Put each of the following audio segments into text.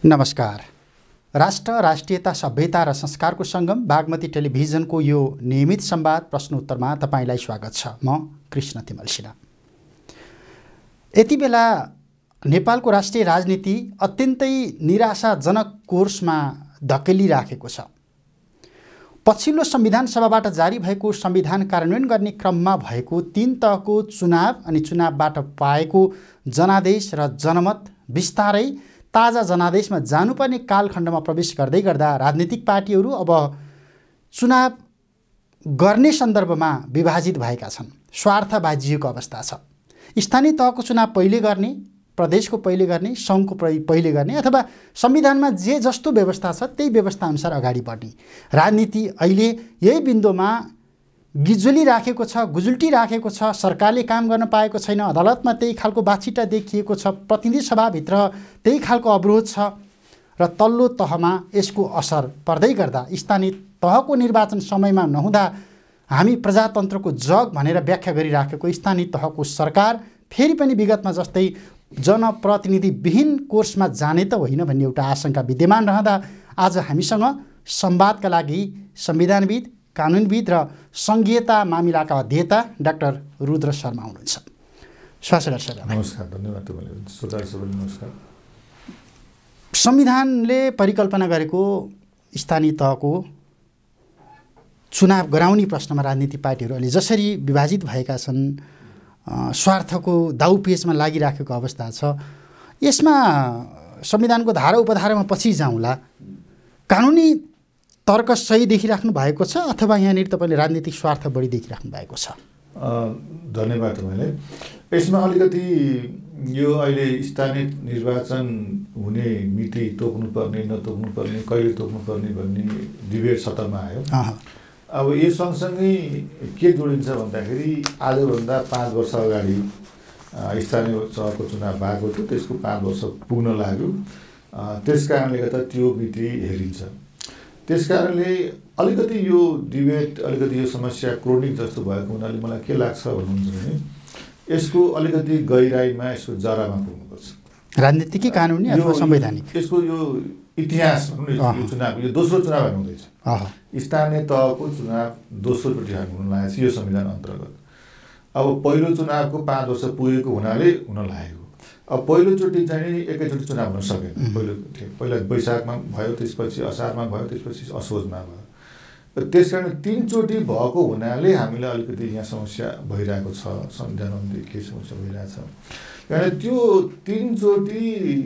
नमस्कार। राष्ट्र, राष्ट्रियता, सभ्यता र संस्कारको सङ्गम बागमती टेलिभिजनको यो नियमित संवाद प्रश्न उत्तरमा तपाईलाई स्वागत छ। म कृष्ण तिमल सिन्हा। यति बेला नेपालको राष्ट्रिय राजनीति अत्यन्तै निराशाजनक कोर्समा धकेलिराखेको छ। पछिल्लो संविधान सभाबाट जारी भएको संविधान कार्यान्वयन गर्ने क्रममा भएको 3 तहको चुनाव अनि चुनावबाट पाएको जनादेश र जनमत बिस्तारै ताजा जनादेशमा जानुपर्ने कालखण्डमा प्रवेश गर्दै गर्दा राजनीतिक पार्टीहरू अब चुनाव गर्ने सन्दर्भमा विभाजित भएका छन्। स्वार्थ बाजिएको अवस्था छ। स्थानीय तहको चुनाव पहिले गर्ने, प्रदेशको पहिले गर्ने, सङ्घको पहिले गर्ने अथवा संविधानमा जे जस्तो व्यवस्था छ त्यही व्यवस्था अनुसार अगाडि बढ्ने राजनीति अहिले यही बिन्दुमा गिजुली राखेको छ, गुजुल्टी राखेको छ। सरकारले काम गर्न पाएको छैन, अदालतमा त्यही खालको बाछिटा देखिएको छ, प्रतिनिधि सभाभित्र त्यही खालको अवरोध छ र तल्लो तहमा यसको असर पर्दै गर्दा स्थानीय तहको निर्वाचन समयमा नहुँदा हामी प्रजातन्त्रको जग भनेर व्याख्या गरिराखेको स्थानीय तहको सरकार फेरि पनि विगतमा जस्तै जनप्रतिनिधिविहीन कोर्समा जाने त होइन भन्ने एउटा आशंका विद्यमान रहँदा आज हामीसँग संवादका लागि संविधानविद, कानुनविद र सङ्घीयता मामिलाका अध्येता डाक्टर रुद्र शर्मा हुनुहुन्छ। स्वागत छ। नमस्कार, धन्यवाद तपाईँलाई। श्रोता सबैलाई नमस्कार। संविधानले परिकल्पना गरेको स्थानीय तहको चुनाव गराउने प्रश्नमा राजनीतिक पार्टीहरू अहिले जसरी विभाजित भएका छन्, स्वार्थको दाउपेचमा लागिराखेको अवस्था छ। यसमा संविधानको धारा उपधारामा पछि जाउँला, कानुनी तर्क सही देखिराख्नु भएको छ अथवा यहाँनिर तपाईँले राजनीतिक स्वार्थ बढी देखिराख्नु भएको छ? धन्यवाद तपाईँलाई। यसमा अलिकति यो अहिले स्थानीय निर्वाचन हुने मिति तोक्नुपर्ने नतोक्नुपर्ने, कहिले तोक्नुपर्ने भन्ने डिबेट सतहमा आयो। अब यो सँगसँगै के जोडिन्छ भन्दाखेरि आजभन्दा 5 वर्ष अगाडि स्थानीय तहको चुनाव भएको थियो, त्यसको 5 वर्ष पुग्न लाग्यो। त्यस कारणले गर्दा त्यो मिति हेरिन्छ। त्यस कारणले अलिकति यो डिबेट, अलिकति यो समस्या क्रोनिक जस्तो भएको हुनाले मलाई के लाग्छ भन्नुहुन्छ भने यसको अलिकति गहिराइमा, यसको जरामा पुग्नुपर्छ। राजनीतिक, कानुनी अथवा संवैधानिक यसको यो इतिहास यो चुनाव, यो दोस्रो चुनाव हुँदैछ। स्थानीय तहको चुनाव दोस्रोपट्टि हुन लागेको छ यो संविधान अन्तर्गत। अब पहिलो चुनावको 5 वर्ष पुगेको हुनाले हुन लागेको। अब पहिलोचोटि चाहिँ एकैचोटि चुनाव हुन सकेन। पहिला वैशाखमा भयो, त्यसपछि असारमा भयो, त्यसपछि असोजमा भयो। त्यस कारण 3 चोटि भएको हुनाले हामीलाई अलिकति यहाँ समस्या भइरहेको छ। संविधानमा के समस्या भइरहेछ कारण त्यो 3 चोटि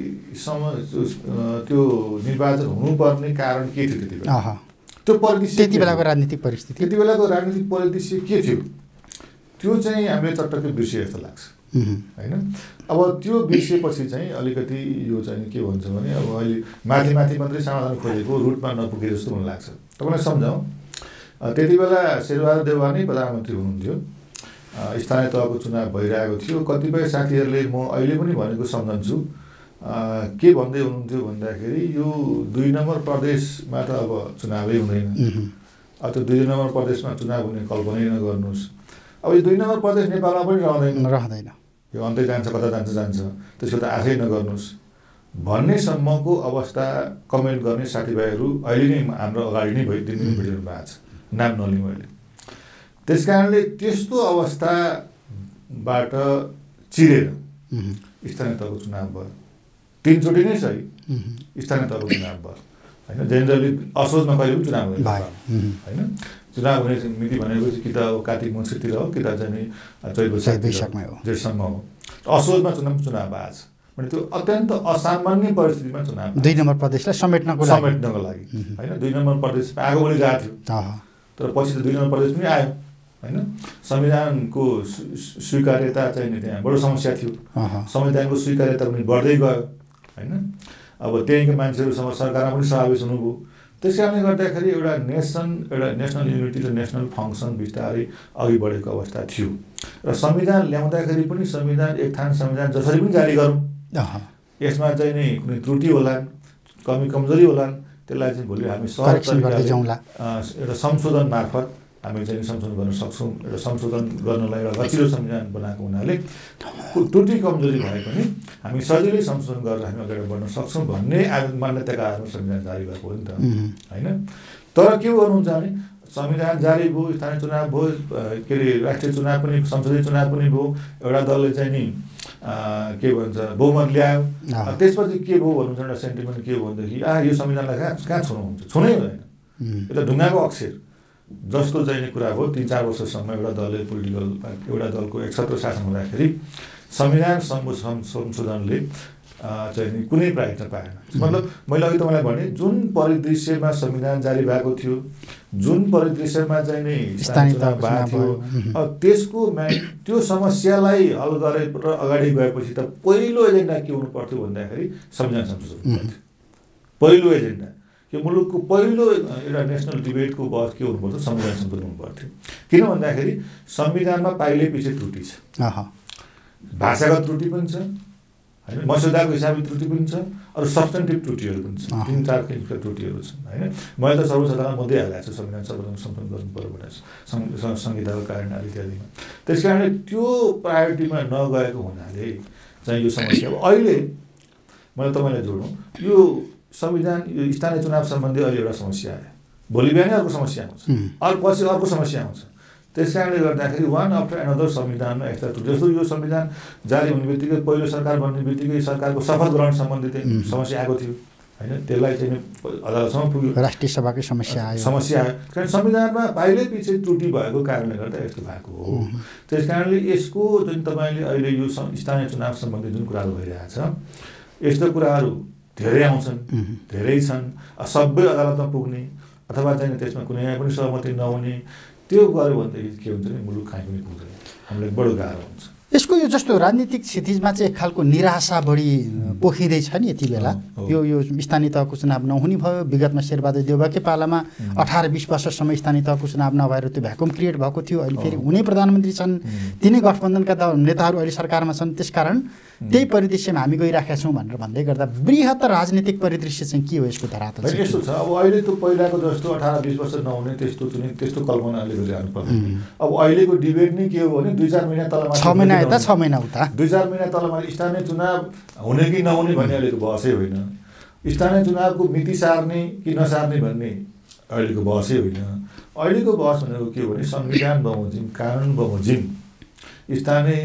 त्यो निर्वाचन हुनुपर्ने कारण के थियो त्यति बेला? त्यो परिदृश्य, त्यति बेलाको राजनीतिक परिस्थिति, त्यति बेलाको राजनीतिक परिदृश्य के थियो त्यो चाहिँ हामीले चटक्कै बिर्सिए जस्तो लाग्छ, होइन? अब त्यो बिर्सिएपछि चाहिँ अलिकति यो चाहिँ के भन्छ भने अब अहिले माथि मात्रै समाधान खोजेको रुटमा नपुगे जस्तो मलाई लाग्छ। तपाईँलाई सम्झाउँ, त्यति बेला शेरबहादुर देउवा नै प्रधानमन्त्री हुनुहुन्थ्यो। स्थानीय तहको चुनाव भइरहेको थियो। कतिपय साथीहरूले म अहिले पनि भनेको सम्झन्छु, के भन्दै हुनुहुन्थ्यो भन्दाखेरि यो 2 नम्बर प्रदेशमा त अब चुनावै हुँदैन, अब त्यो 2 नम्बर प्रदेशमा चुनाव हुने कल्पनै नगर्नुहोस्। अब यो 2 नम्बर प्रदेश नेपालमा पनि रहँदैन, यो अन्तै जान्छ, कता जान्छ, त्यसको त आशै नगर्नुहोस् भन्ने सम्मको अवस्था कमेन्ट गर्ने साथीभाइहरू अहिले नै हाम्रो अगाडि नै भइदिनु भएको छ, नाम नलिउँ अहिले। त्यस कारणले त्यस्तो अवस्थाबाट चिरेर स्थानीय तहको चुनाव भयो। 3 चोटि नै सही स्थानीय तहको चुनाव भयो, होइन? जेनरली असोजमा कहिले पनि चुनाव हुँदैन, होइन? चुनाव हुने मिति भनेको चाहिँ कि त अब कार्तिक मङ्सिरतिर हो कि त चाहिँ चैत वैशाखमा हो, जेठसम्म हो। असोजमा चुनाव भएको छ भने त्यो अत्यन्त असामान्य परिस्थितिमा चुनाव 2 नम्बर प्रदेशलाई समेट्नको लागि, होइन? 2 नम्बर प्रदेश आगो बढी गएको थियो, तर पछि त 2 नम्बर प्रदेश पनि आयो, होइन? संविधानको स्वीकार्यता चाहिँ त्यहाँ बडो समस्या थियो। संविधानको स्वीकार्यता पनि बढ्दै गयो, होइन? अब त्यहीँको मान्छेहरू सरकारमा पनि समावेश हुनुभयो। त्यस कारणले गर्दाखेरि एउटा नेसनल युनिटी र नेसनल फङ्सन बिस्तारै अघि बढेको अवस्था थियो र संविधान ल्याउँदाखेरि पनि संविधान एक थान संविधान जसरी पनि जारी गरौँ, यसमा चाहिँ नि कुनै त्रुटि होलान्, कमी कमजोरी होलान्, त्यसलाई चाहिँ भोलि हामी एउटा संशोधन मार्फत हामी चाहिँ संशोधन गर्न सक्छौँ। एउटा संशोधन गर्नलाई एउटा लचिलो संविधान बनाएको हुनाले त्रुटि कमजोरी भए पनि हामी सजिलै संशोधन गरेर हामी अगाडि बढ्न सक्छौँ भन्ने मान्यताका आधारमा संविधान जारी भएको हो नि त, होइन? तर के गर्नुहुन्छ भने संविधान जारी भयो, स्थानीय चुनाव भयो, के अरे राष्ट्रिय चुनाव पनि, संसदीय चुनाव पनि भयो, एउटा दलले चाहिँ नि के भन्छ बहुमत ल्यायो। त्यसपछि के भयो भन्नुहुन्छ, एउटा सेन्टिमेन्ट के भयो भनेदेखि यो संविधानलाई कहाँ छुनुहुन्छ, छुनै हुँदैन, यो त ढुङ्गाको अक्षर जस्तो चाहिने कुरा हो। 3-4 वर्षसम्म एउटा दलले एउटा दलको 170 शासन हुँदाखेरि संविधान संशोधनले चाहिँ कुनै प्रायोरिटी पाएन। मतलब मैले अघि तपाईँलाई भने जुन परिदृश्यमा संविधान जारी भएको थियो, जुन परिदृश्यमा चाहिँ नि स्थानीय चुनाव भएको थियो, त्यसको त्यो समस्यालाई हल गरेर अगाडि गएपछि त पहिलो एजेन्डा के हुनु पर्थ्यो भन्दाखेरि संविधान संशोधन पर्थ्यो। पहिलो एजेन्डा यो मुलुकको पहिलो एउटा नेसनल डिबेटको बहस के हुनु पर्थ्यो, संविधान संशोधन हुनु पर्थ्यो। किन भन्दाखेरि संविधानमा पाइले पछि त्रुटि छ, भाषागत त्रुटि पनि छ, होइन, मस्यौदाको हिसाबले त्रुटि पनि छ, अरू सब्स्टेन्टिभ त्रुटिहरू पनि छ, 3-4 किसिमका त्रुटिहरू छन्, होइन? मैले त सर्वोच्च अदालतमा मध्ये हालेको छु संविधान संशोधन गर्नु पर्यो भनेर संहिताको कारण इत्यादिमा। त्यस कारणले त्यो प्रायोरिटीमा नगएको हुनाले चाहिँ यो समस्या। अब अहिले मैले तपाईँलाई जोडौँ, यो संविधान यो स्थानीय चुनाव सम्बन्धी अहिले एउटा समस्या आयो, भोलि बिहानै अर्को समस्या आउँछ, पछि अर्को समस्या आउँछ। त्यस कारणले गर्दाखेरि वान आफ्टर एनदर संविधानमा यस्ता त्रुटि, जस्तो यो संविधान जारी हुने बित्तिकै पहिलो सरकार बन्ने बित्तिकै सरकारको शपथ ग्रहण सम्बन्धी समस्या आएको थियो, होइन? त्यसलाई चाहिँ अदालतसम्म पुग्यो, राष्ट्रिय सभाकै समस्या आयो। कारण संविधानमा पाइले पछि त्रुटि भएको कारणले गर्दा यस्तो भएको हो। त्यस कारणले यसको जुन तपाईँले अहिले यो स्थानीय चुनाव सम्बन्धी जुन कुराहरू भइरहेछ, यस्तो कुराहरू धेरै आउँछन्, धेरै छन्, सबै अदालतमा पुग्ने अथवा चाहिँ त्यसमा कुनै पनि सहमति नहुने, त्यो गऱ्यो भनेदेखि के हुन्छ भने मुलुक कहीँ पनि पुग्दैन, हामीलाई बडो गाह्रो हुन्छ। यसको यो जस्तो राजनीतिक क्षितिजमा चाहिँ एक खालको निराशा बढी पोखिँदैछ नि यति बेला। यो स्थानीय तहको चुनाव नहुने भयो, विगतमा शेरबहादुर देउवाकै पालामा 18-20 वर्षसम्म स्थानीय तहको चुनाव नभएर त्यो भ्याकुम क्रिएट भएको थियो। अहिले फेरि हुने प्रधानमन्त्री छन्, तिनै गठबन्धनका नेताहरू अहिले सरकारमा छन्, त्यसकारण त्यही परिदृश्यमा हामी गइराखेका छौँ भनेर भन्दै गर्दा बृहत्तर राजनीतिक परिदृश्य चाहिँ के हो यसको धरातल? यस्तो छ, अब अहिले त पहिलाको जस्तो 18-20 वर्ष नहुने त्यस्तो कल्पना अहिले गरिरहनु पर्दैन। अब अहिलेको डिबेट नै के हो भने 2-4 महिना तल 6 महिना यता 6 महिना उता, 2-4 महिना तलमा स्थानीय चुनाव हुने कि नहुने भन्ने अहिलेको बहसै होइन। स्थानीय चुनावको मिति सार्ने कि नसार्ने भन्ने अहिलेको बहसै होइन। अहिलेको बहस भनेको के हो भने संविधान बमोजिम, कानुन बमोजिम स्थानीय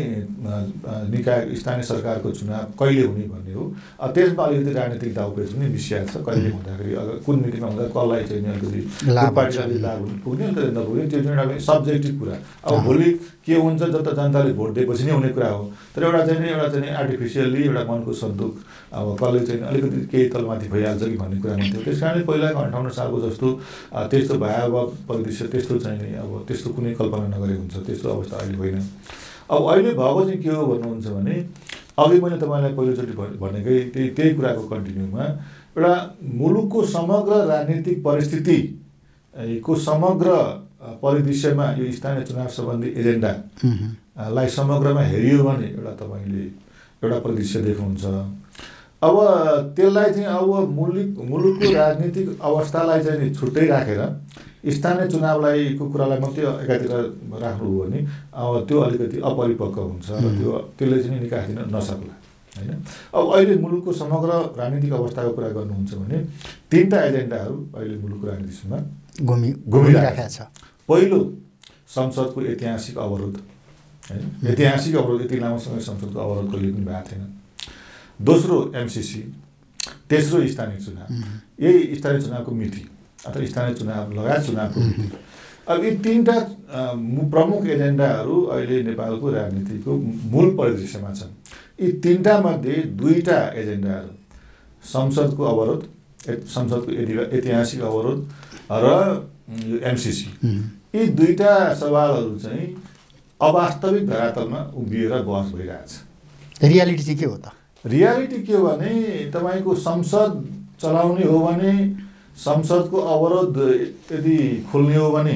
निकाय स्थानीय सरकारको चुनाव कहिले हुने भन्ने हो। त्यसमा अलिकति राजनीतिक दाउपेच पनि मिसिएको छ, कहिले हुँदाखेरि कुन मितिमा हुँदा कसलाई चाहिँ अलिकति पार्टीलाई लाभ पुग्ने नपुग्ने, त्यो चाहिँ एउटा सब्जेक्टिभ कुरा। अब भोलि के हुन्छ जब त जनताले भोट दिएपछि नै हुने कुरा हो। तर एउटा चाहिँ आर्टिफिसियल्ली एउटा मनको सन्तुक अब कसले चाहिँ अलिकति केही तलमाथि भइहाल्छ कि भन्ने कुरा हुन्थ्यो। त्यस कारणले पहिलाको 58 सालको जस्तो त्यस्तो भयावह परिदृश्य त्यस्तो चाहिँ अब त्यस्तो कुनै कल्पना नगरे हुन्छ, त्यस्तो अवस्था अहिले होइन। अब अहिले भएको चाहिँ के हो भन्नुहुन्छ भने अघि मैले तपाईँलाई पहिलोचोटि भनेकै त्यही कुराको कन्टिन्यूमा एउटा मुलुकको समग्र राजनीतिक परिस्थितिको समग्र परिदृश्यमा यो स्थानीय चुनाव सम्बन्धी एजेन्डालाई समग्रमा हेरियो भने एउटा तपाईँले एउटा परिदृश्य देख्नुहुन्छ। अब त्यसलाई चाहिँ अब मुलुकको राजनीतिक अवस्थालाई चाहिँ छुट्टै राखेर स्थानीय चुनावलाईको कुरालाई मात्रै एकातिर राख्नु हो भने अब त्यो अलिकति अपरिपक्व हुन्छ र त्यसले चाहिँ निकास दिन नसक्ला, होइन? अब अहिले मुलुकको समग्र राजनीतिक अवस्थाको कुरा गर्नुहुन्छ भने 3टा एजेन्डाहरू अहिले मुलुकको राजनीतिमा घुमिरहेको छ। पहिलो संसदको ऐतिहासिक अवरोध, होइन? ऐतिहासिक अवरोध, यति लामो समय संसदको अवरोध कहिले पनि भएको थिएन। दोस्रो MCC, तेस्रो स्थानीय चुनाव। यही स्थानीय चुनावको मिति अथवा स्थानीय चुनाव लगायत चुनावको मिति। अब यी 3टा प्रमुख एजेन्डाहरू अहिले नेपालको राजनीतिको मूल परिदृश्यमा छन्। यी 3टा मध्ये 2टा एजेन्डाहरू संसदको अवरोध, संसदको ऐतिहासिक अवरोध र यो MCC, यी 2टा सवालहरू चाहिँ अवास्तविक धरातलमा उभिएर बहस भइरहेछ। रियालिटी चाहिँ के हो त? रियालिटी के हो भने तपाईँको संसद चलाउने हो भने संसदको अवरोध यदि खोल्ने हो भने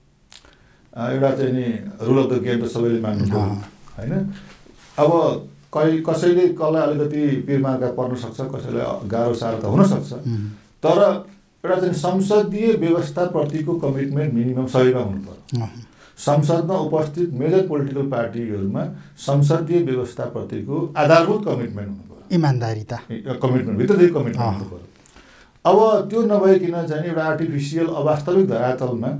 एउटा चाहिँ नि रुल अफ द गेम त सबैले मान्नु पर्यो, होइन? अब कसैले कसलाई अलिकति पिरमार्का पर्न सक्छ, कसैलाई गाह्रो साह्रो त हुनसक्छ, तर एउटा चाहिँ संसदीय व्यवस्थाप्रतिको कमिटमेन्ट मिनिमम सबैमा हुनु पर्यो। संसदमा उपस्थित मेजर पोलिटिकल पार्टीहरूमा संसदीय व्यवस्थाप्रतिको आधारभूत कमिटमेन्ट हुनु पर्यो, इमान्दारिता कमिटमेन्ट भित्रदेखि कमिटमेन्ट हुनु पर्यो। अब त्यो नभइकन चाहिँ एउटा आर्टिफिसियल अवास्तविक धरातलमा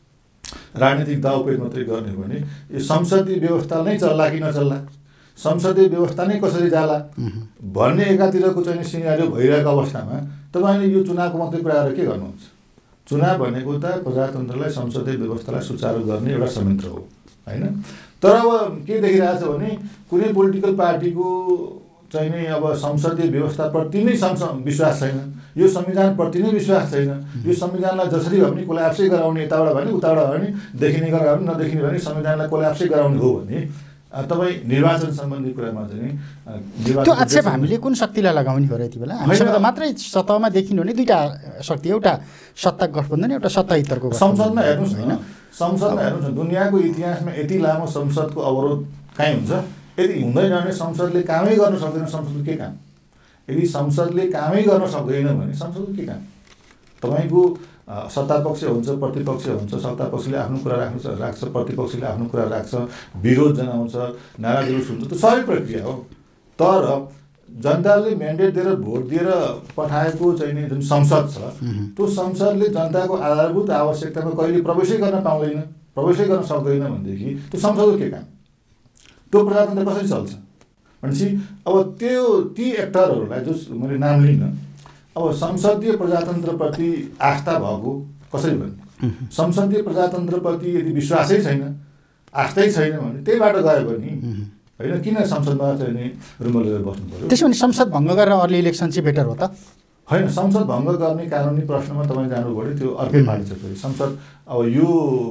राजनीतिक दाउपेच मात्रै गर्ने हो भने यो संसदीय व्यवस्था नै चल्ला कि नचल्ला, संसदीय व्यवस्था नै कसरी जाला भन्ने एकातिरको चाहिँ सिनारियो भइरहेको अवस्थामा तपाईँले यो चुनावको मात्रै कुरा गरेर के गर्नुहुन्छ? चुनाव भनेको त प्रजातन्त्रलाई संसदीय व्यवस्थालाई सुचारू गर्ने एउटा संयन्त्र हो होइन। तर अब के देखिरहेछ भने कुनै पोलिटिकल पार्टीको चाहिँ नै अब संसदीय व्यवस्थाप्रति नै विश्वास छैन, यो संविधानप्रति नै विश्वास छैन, यो संविधानलाई जसरी भए पनि कोल्याप्सै गराउने, यताबाट भने उताबाट भने देखिने गरेर पनि नदेखिने भने संविधानलाई कोल्याप्सै गराउने हो भने तपाईँ निर्वाचन सम्बन्धी कुरामा चाहिँ त्यो आक्षेप हामीले कुन शक्तिलाई लगाउने हो र यति बेला? हामीसँग त मात्रै सतहमा देखिनु भने दुईवटा शक्ति, एउटा सत्ता गठबन्धन, एउटा सत्ता हितको। संसदमा हेर्नुहोस् होइन, संसदमा हेर्नुहोस् न, दुनियाँको इतिहासमा यति लामो संसदको अवरोध कहीँ हुन्छ? यदि हुँदैन भने संसदले कामै गर्न सक्दैन, संसदको के काम? यदि संसदले कामै गर्न सक्दैन भने संसदको के काम? तपाईँको सत्तापक्ष हुन्छ, प्रतिपक्ष हुन्छ, सत्तापक्षले आफ्नो कुरा राख्छ, प्रतिपक्षले आफ्नो कुरा राख्छ, विरोध जनाउँछ, नारा जुलुस हुन्छ, त्यो सबै प्रक्रिया हो। तर जनताले म्यान्डेट दिएर भोट दिएर पठाएको चाहिँ नि जुन संसद छ त्यो संसदले जनताको आधारभूत आवश्यकतामा कहिले प्रवेशै गर्न पाउँदैन, प्रवेशै गर्न सक्दैन भनेदेखि त्यो संसदको के काम? त्यो प्रजातन्त्र कसरी चल्छ भनेपछि अब त्यो ती एक्टरहरूलाई जो मैले नाम लिन, अब संसदीय प्रजातन्त्रप्रति आस्था भएको कसरी भन्ने? संसदीय प्रजातन्त्रप्रति यदि विश्वासै छैन, आस्थै छैन भने त्यही बाटो गयो भने होइन, किन संसदमा चाहिँ नि रुमल लिएर बस्नु पर्यो? त्यसो भने संसद भङ्ग गरेर अर्ली इलेक्सन चाहिँ बेटर हो त? होइन, संसद भङ्ग गर्ने कानुनी प्रश्नमा तपाईँ जानु पऱ्यो, त्यो अर्कै पार्टी छ फेरि। संसद अब यो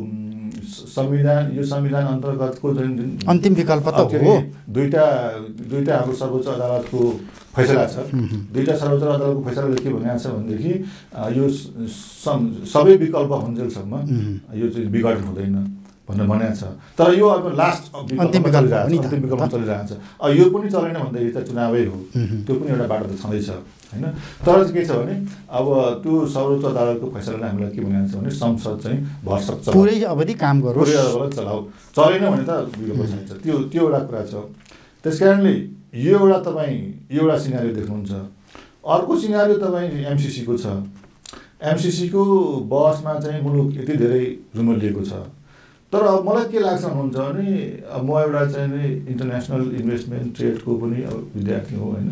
संविधान अन्तर्गतको जुन अन्तिम विकल्प त हो, दुईटा हाम्रो सर्वोच्च अदालतको फैसला छ। दुईटा सर्वोच्च अदालतको फैसलाले के भनेको छ भनेदेखि यो सबै विकल्प हुन्जेलसम्म यो चाहिँ विघटन हुँदैन भनेर भनेको छ। तर यो अब लास्ट अन्तिम विकल्प चलिरहेको छ। यो पनि चलेन भन्दाखेरि त चुनावै हो, त्यो पनि एउटा बाटो त छँदैछ होइन। तर के छ भने अब त्यो सर्वोच्च अदालतको फैसलाले हामीलाई के भनेको छ भने संसद चाहिँ भरसक पुरै अवधि काम गरोस्, पुरै अवधि चलाऊ, चलेन भने त विकल्प चाहिन्छ। त्यो एउटा कुरा छ। त्यस कारणले यो एउटा तपाईँ यो एउटा सिनारियो देख्नुहुन्छ। अर्को सिनारियो तपाईँ एमसिसीको छ। एमसिसीको बहसमा चाहिँ मुलुक यति धेरै रुमलिएको छ। तर अब मलाई के लाग्छ भन्नुहुन्छ भने म एउटा चाहिँ नि इन्टरनेसनल इन्भेस्टमेन्ट ट्रेडको पनि विद्यार्थी हो होइन।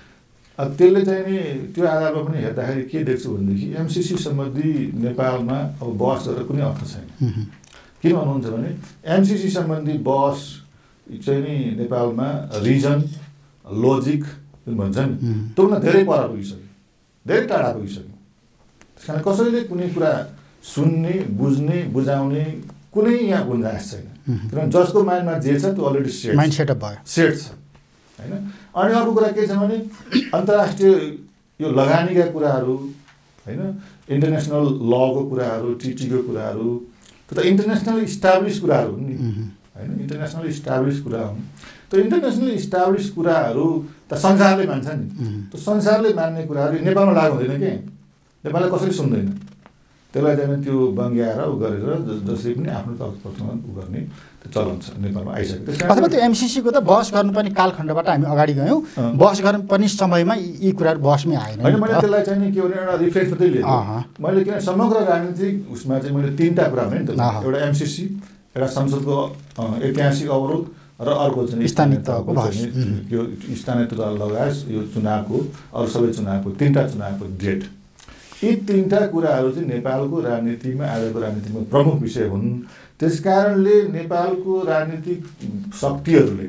त्यसले चाहिँ नि त्यो आधारमा पनि हेर्दाखेरि के देख्छु भनेदेखि एमसिसी सम्बन्धी नेपालमा अब बहस गरेर कुनै अर्थ छैन। किन भन्नुहुन्छ भने एमसिसी सम्बन्धी बहस चाहिँ नि नेपालमा रिजन लोजिक जुन भन्छ नि त्योभन्दा धेरै पर पुगिसक्यो, धेरै टाढा पुगिसक्यो। त्यस कारण कसैले कुनै कुरा सुन्ने, बुझ्ने, बुझाउने कुनै यहाँ गुन्जाइस छैन। किनभने जसको माइन्डमा जे छ त्यो अलरेडी सेट भयो, सेट छ होइन। अनि अर्को कुरा के छ भने अन्तर्राष्ट्रिय यो लगानीका कुराहरू होइन, इन्टरनेसनल लको कुराहरू, ट्रिटीको कुराहरू, त्यो त इन्टरनेसनल इस्टाब्लिस कुराहरू हुन् नि होइन, इन्टरनेसनल इस्टाब्लिस कुरा हुन्। त्यो इन्टरनेसनल इस्टाब्लिस कुराहरू त संसारले मान्छ नि। त्यो संसारले मान्ने कुराहरू नेपालमा लागु हुँदैन के, नेपाललाई कसैले सुन्दैन। त्यसलाई चाहिँ त्यो बङ्ग्याएर उ गरेर जसरी पनि आफ्नो तर्फमा उ गर्ने त्यो चलन छ नेपालमा आइसक्यो। अथवा त्यो एमसिसीको त बहस गर्नुपर्ने कालखण्डबाट हामी अगाडि गयौँ, बहस गर्नुपर्ने समयमा यी कुराहरू बहसमै आएन। होइन, मैले त्यसलाई चाहिँ नि के भने एउटा रिफ्रेन्स मात्रै लिएँ मैले, किन समग्र राजनीतिक उसमा चाहिँ मैले तिनवटा कुरा भने नि त, एउटा एमसिसी, एउटा संसदको ऐतिहासिक अवरोध र अर्को चाहिँ स्थानीय तहको यो स्थानीय तह लगायत यो चुनावको अरू सबै चुनावको तिनवटा चुनावको डेट, यी तिनवटा कुराहरू चाहिँ नेपालको राजनीतिमा आजको राजनीतिमा प्रमुख विषय हुन्। त्यस कारणले नेपालको राजनीतिक शक्तिहरूले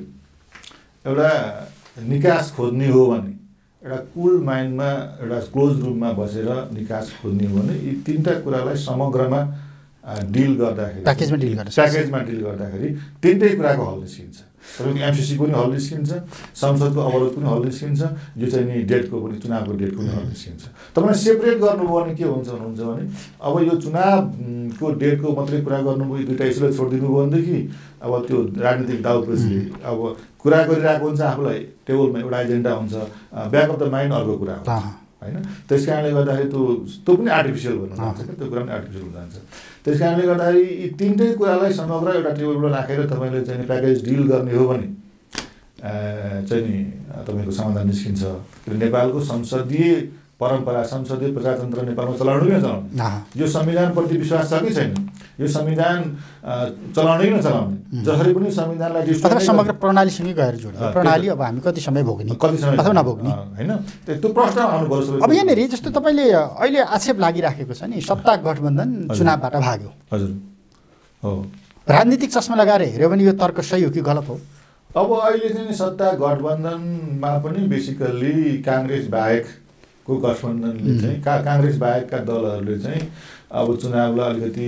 एउटा निकास खोज्ने हो भने, एउटा कुल माइन्डमा एउटा क्लोज रुममा बसेर निकास खोज्ने हो भने यी तिनवटा कुरालाई समग्रमा डिल गर्दाखेरि, प्याकेजमा डिल गर्दाखेरि तिनटै कुराको हल निस्किन्छ। तपाईँको एमसिसीको पनि हल निस्किन्छ, संसदको अवरोध पनि हल निस्किन्छ, यो चाहिँ नि डेटको पनि चुनावको डेटको पनि हल निस्किन्छ। तपाईँलाई सेपरेट गर्नुभयो भने के हुन्छ भने अब यो चुनावको डेटको मात्रै कुरा गर्नुभयो, दुईवटा इस्युलाई छोडिदिनु भयो भनेदेखि अब त्यो राजनीतिक दाउपेचले अब कुरा गरिरहेको हुन्छ, आफूलाई टेबलमा एउटा एजेन्डा हुन्छ, ब्याक अफ द माइन्ड अर्को कुरा हुन्छ होइन। त्यस कारणले गर्दाखेरि त्यो पनि आर्टिफिसियल भन्न जान्छ क्या, त्यो कुरा पनि आर्टिफिसियल हुन जान्छ। त्यस कारणले गर्दाखेरि यी तिनटै कुरालाई समग्र एउटा टेबलमा राखेर तपाईँले चाहिँ प्याकेज डिल गर्ने हो भने चाहिँ नि तपाईँको समाधान निस्किन्छ। नेपालको संसदीय परम्परा, संसदीय प्रजातन्त्र नेपालमा चलाउनु कि नचलाउने, यो संविधानप्रति विश्वास छ कि छैन, यो संविधान चलाउने कि नचलाउने, जसरी पनि संविधानलाई समग्र प्रणालीसँगै गएर जोड्यो। प्रणाली अब हामी कति समय भोग्ने अथवा नभोग्ने होइन, त्यो प्रश्न आउनुपर्छ। अब यहाँनिर जस्तो तपाईँले अहिले आक्षेप लागिराखेको छ नि सत्ता गठबन्धन चुनावबाट भाग्यो। हजुर हो, राजनीतिक चस्मा लगाएर हेऱ्यो भने यो तर्क सही हो कि गलत हो? अब अहिले चाहिँ सत्ता गठबन्धनमा पनि बेसिकल्ली काङ्ग्रेस बाहेकको गठबन्धनले चाहिँ काङ्ग्रेस बाहेकका दलहरूले चाहिँ अब चुनावलाई अलिकति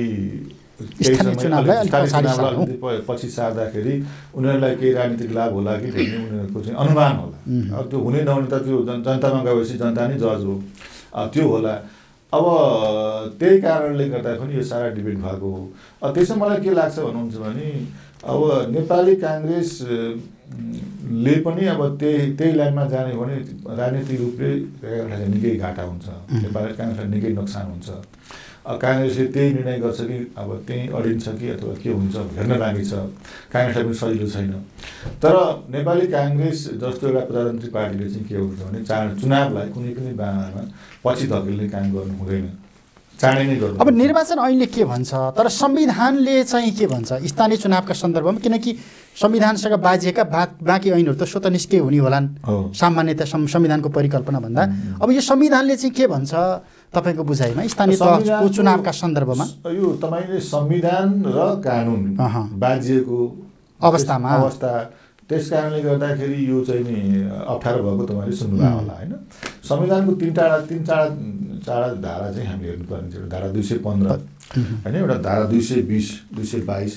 पछि सार्दाखेरि उनीहरूलाई केही राजनीतिक लाभ होला कि भन्ने उनीहरूको चाहिँ अनुमान होला। अब त्यो हुने नहुने त त्यो जनतामा गएपछि जनता नै जज हो, त्यो होला। अब त्यही कारणले गर्दा पनि यो सारा डिबेट भएको हो। त्यसमा मलाई के लाग्छ भन्नुहुन्छ भने अब नेपाली काङ्ग्रेसले पनि अब त्यही लाइनमा जाने भने राजनीतिक रूपले निकै घाटा हुन्छ, नेपाली काङ्ग्रेसलाई निकै नोक्सान हुन्छ। काङ्ग्रेसले त्यही निर्णय गर्छ कि अब त्यहीँ अडिन्छ कि अथवा के हुन्छ हेर्न बाँकी छ। काङ्ग्रेसलाई पनि सजिलो छैन। तर नेपाली काङ्ग्रेस जस्तो एउटा प्रजातान्त्रिक पार्टीले चाहिँ के हुन्छ भने चुनावलाई कुनै पनि बाहनामा पछि धकेल्ने काम गर्नु हुँदैन, चाँडै नै गर्नु। अब निर्वाचन ऐनले के भन्छ, तर संविधानले चाहिँ के भन्छ स्थानीय चुनावका सन्दर्भमा? किनकि संविधानसँग बाजिएका बाँकी ऐनहरू त स्वतः निष्क्रिय हुने होलान् सामान्यतया संविधानको परिकल्पना भन्दा। अब यो संविधानले चाहिँ के भन्छ तपाईँको बुझाइमा स्थानीय तहको चुनावका सन्दर्भमा? यो तपाईँले संविधान र कानुन बाजिएको अवस्था, त्यस कारणले गर्दाखेरि यो चाहिँ नि अप्ठ्यारो भएको तपाईँले सुन्नुभयो होला होइन। संविधानको तीन चार धारा चाहिँ हामीले हेर्नुपर्ने छ। धारा 215 होइन, एउटा धारा 220, 222,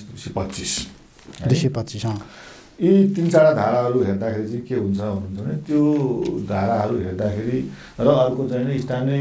225। यी 3-4 धाराहरू हेर्दाखेरि चाहिँ के हुन्छ भन्नुहुन्छ भने त्यो धाराहरू हेर्दाखेरि र अर्को चाहिँ नि स्थानीय